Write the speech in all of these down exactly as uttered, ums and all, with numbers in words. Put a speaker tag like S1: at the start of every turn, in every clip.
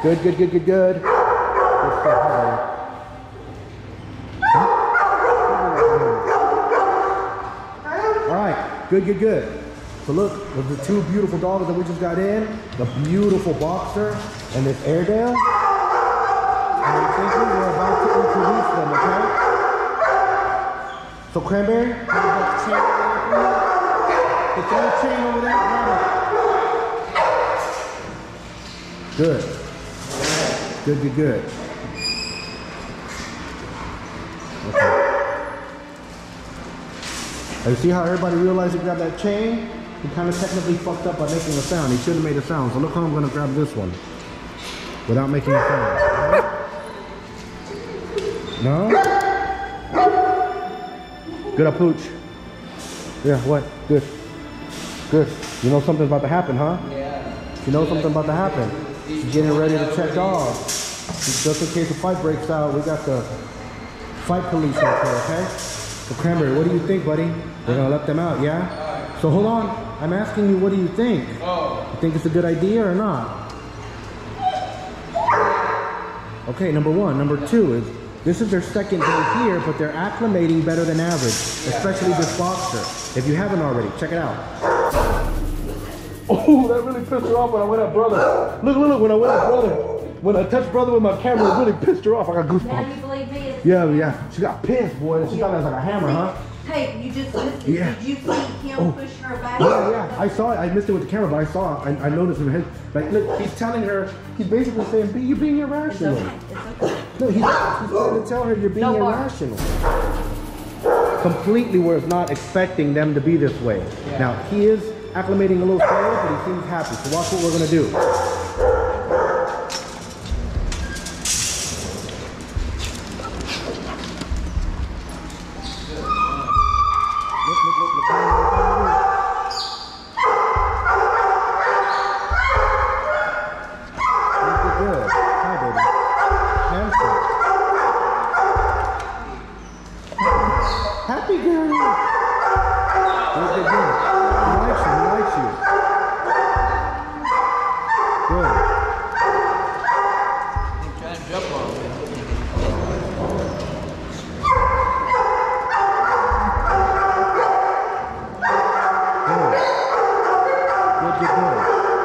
S1: Good, good, good, good, good. All right, good, good, good. So look, with the two beautiful dogs that we just got in, the beautiful boxer and this Airedale, and I'm thinking we're about to introduce them, okay? So Cranberry, put the chain over there, grab it. Good. Good, good, good. Okay. And you see how everybody realized to grab that chain? He kind of technically fucked up by making a sound. He should have made a sound. So look how I'm going to grab this one without making a sound. No? Good, up, pooch. Yeah, what? Good. Good. You know something's about to happen, huh?
S2: Yeah.
S1: You know something about to happen. She's getting ready to check dogs. Just in case a fight breaks out, we got the fight police out there, okay? So Cranberry, what do you think, buddy? We're gonna let them out, yeah? So hold on, I'm asking you, what do you think?
S2: Oh.
S1: You think it's a good idea or not? Okay, number one. Number two is, this is their second day here, but they're acclimating better than average, especially this boxer. If you haven't already, check it out. Oh, that really pissed her off when I went at brother. Look, look, look, when I went at brother. When I touched brother with my camera, it really pissed her off. I got goosebumps.
S3: Now you believe me?
S1: Yeah, yeah. She got pissed, boy. She thought that was like a hammer, huh?
S3: Hey, you just missed it.
S1: Yeah.
S3: Did you see him
S1: Oh.
S3: push her back?
S1: Yeah, yeah. I saw it. I missed it with the camera, but I saw it. I, I noticed in her head. Like, look, he's telling her, he's basically saying, "Be you're being irrational."
S3: It's okay. It's okay.
S1: No, he's, he's trying to tell her you're being
S3: No bark.
S1: irrational. Completely was not expecting them to be this way.
S2: Yeah.
S1: Now, he is acclimating a little slower, but he seems happy. So watch what we're going to do. Look, look, look, look. Look, good. Hi, baby. Handsome. Happy girl. Good, good, good. He likes you. He likes you. Good.
S2: He's trying to jump on me.
S1: Good. Good, good, good.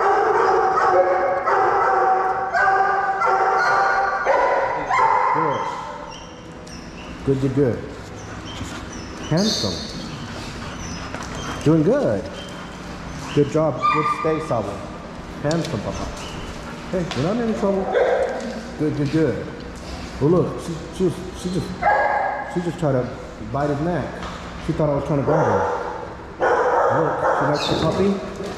S1: Good. Good, good, good. Handsome. Doing good. Good job. Good stay, Sabo. Handsome, Papa. Hey, you're not in any trouble. Good, good, good. Well, look, she, she, was, she just, she just tried to bite his neck. She thought I was trying to grab her. Look, she likes the puppy.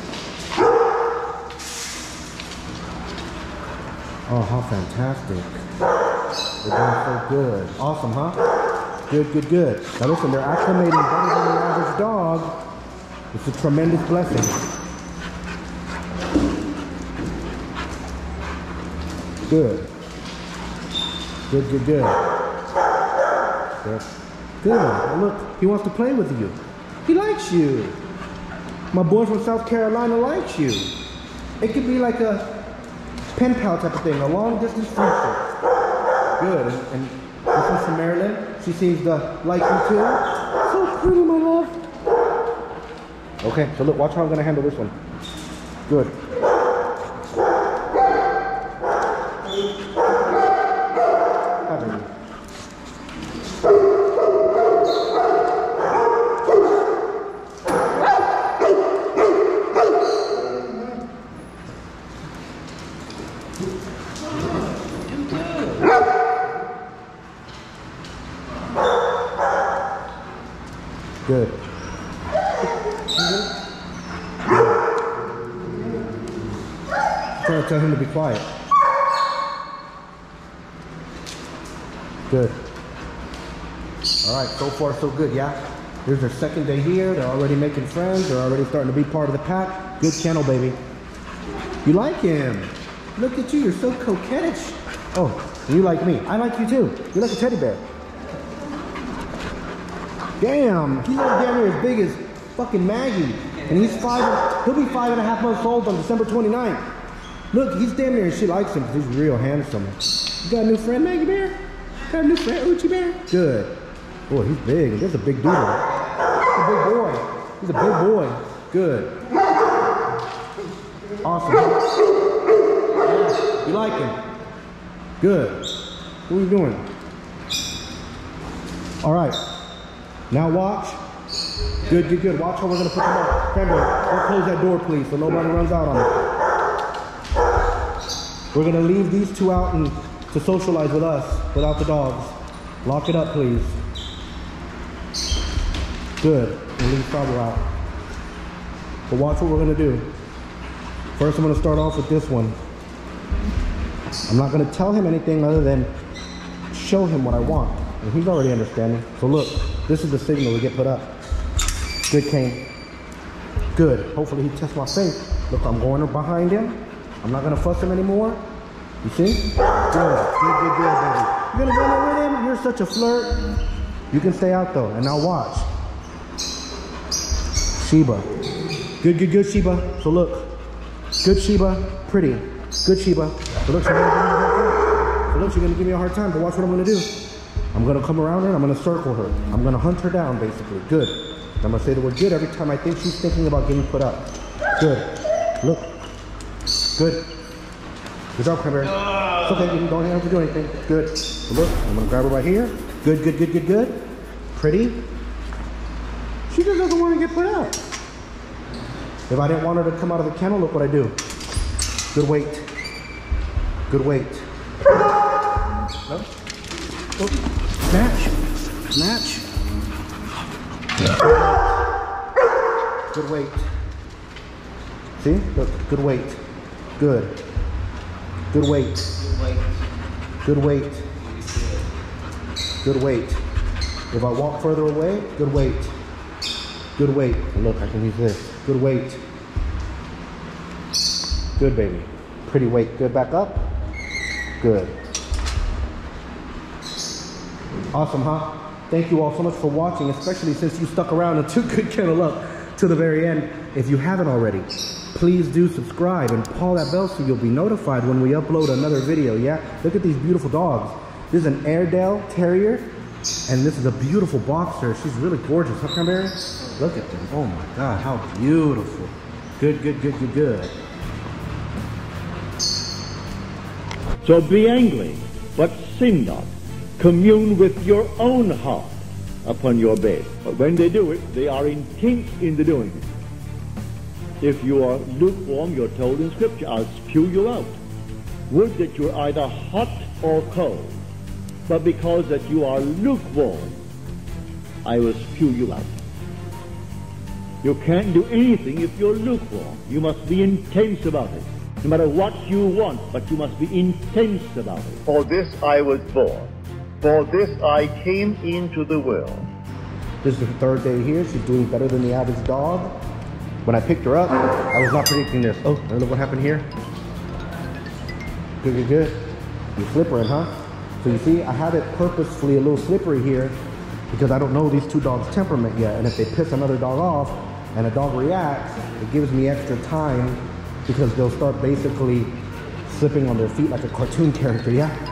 S1: Oh, how fantastic. They're doing so good. Awesome, huh? Good, good, good. Now listen, they're acclimating better than the average dog. It's a tremendous blessing. Good. Good, good, good. Good. Good. Now look, he wants to play with you. He likes you. My boy from South Carolina likes you. It could be like a pen pal type of thing, a long distance friendship. Good. And, and this one's from Maryland. She seems to like you too. So pretty, my love. Okay, so look, watch how I'm gonna handle this one. Good. Hi, baby. Good. I'm trying to tell him to be quiet. Good. All right, so far so good, yeah? Here's their second day here. They're already making friends. They're already starting to be part of the pack. Good kennel, baby. You like him. Look at you, you're so coquettish. Oh, you like me. I like you too. You're like a teddy bear. Damn, he's like damn near as big as fucking Maggie. And he's five, he'll be five and a half months old on December twenty-ninth. Look, he's damn near, she likes him because he's real handsome. You got a new friend, Maggie Bear? Got a new friend, Uchi Bear? Good. Boy, he's big. There's a big dude. He's a big boy. He's a big boy. Good. Awesome. Yeah, you like him? Good. What are you doing? All right. Now watch. Good, good, good. Watch how we're gonna put them up. Cranberry, don't close that door, please, so nobody runs out on it. We're gonna leave these two out and to socialize with us without the dogs. Lock it up, please. Good. And leave Trouble out. But watch what we're gonna do. First, I'm gonna start off with this one. I'm not gonna tell him anything other than show him what I want. And he's already understanding. So look, this is the signal to get put up. Good, Kane. Good. Hopefully he tests my face. Look, I'm going behind him. I'm not gonna fuss him anymore. You see? Good, good, good, good, baby. You're gonna run with him? You're such a flirt. You can stay out though, and now watch. Sheba. Good, good, good, Sheba. So look. Good, Sheba. Pretty. Good, Sheba. So look, she's gonna give me a hard time. So look, she's gonna give me a hard time, but watch what I'm gonna do. I'm gonna come around her and I'm gonna circle her. I'm gonna hunt her down, basically. Good. I'm gonna say the word good every time I think she's thinking about getting put up. Good. Look. Good. Good job, Cranberry. It's okay, you don't have to do anything. Good. So look, I'm gonna grab her right here. Good, good, good, good, good. Pretty. She just doesn't want to get put out. If I didn't want her to come out of the kennel, look what I do. Good weight. Good weight. No. Oh. Snatch. Snatch. Good weight. See? Look, good weight. Good. Good weight. Good weight. Good weight. If I walk further away, good weight. Good weight. And look, I can use this. Good weight. Good, baby. Pretty weight. Good. Back up. Good. Awesome, huh? Thank you all so much for watching, especially since you stuck around and took Good Kennel Up to the very end. If you haven't already, please do subscribe and call that bell so you'll be notified when we upload another video, yeah? Look at these beautiful dogs. This is an Airedale Terrier, and this is a beautiful boxer. She's really gorgeous, huh, Cranberry? Look at them. Oh my God, how beautiful. Good, good, good, good, good.
S2: So be angry, but sin not. Commune with your own heart upon your bed. But when they do it, they are intent in the doing it. If you are lukewarm, you're told in Scripture, I'll spew you out. Would that you're either hot or cold. But because that you are lukewarm, I will spew you out. You can't do anything if you're lukewarm. You must be intense about it. No matter what you want, but you must be intense about it. For this I was born. For this I came into the world.
S1: This is the third day here. She's doing better than the average dog. When I picked her up, I was not predicting this. Oh, and look what happened here. Good, good, good. You flippering, huh? So you see, I have it purposefully a little slippery here because I don't know these two dogs' temperament yet. And if they piss another dog off and a dog reacts, it gives me extra time because they'll start basically slipping on their feet like a cartoon character, yeah?